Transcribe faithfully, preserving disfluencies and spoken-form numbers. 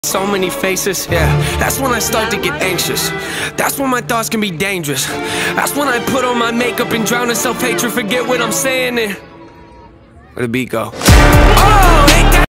So many faces, yeah, that's when I start to get anxious. That's when my thoughts can be dangerous. That's when I put on my makeup and drown in self-hatred. Forget what I'm saying and where the beat go? Oh, ain't that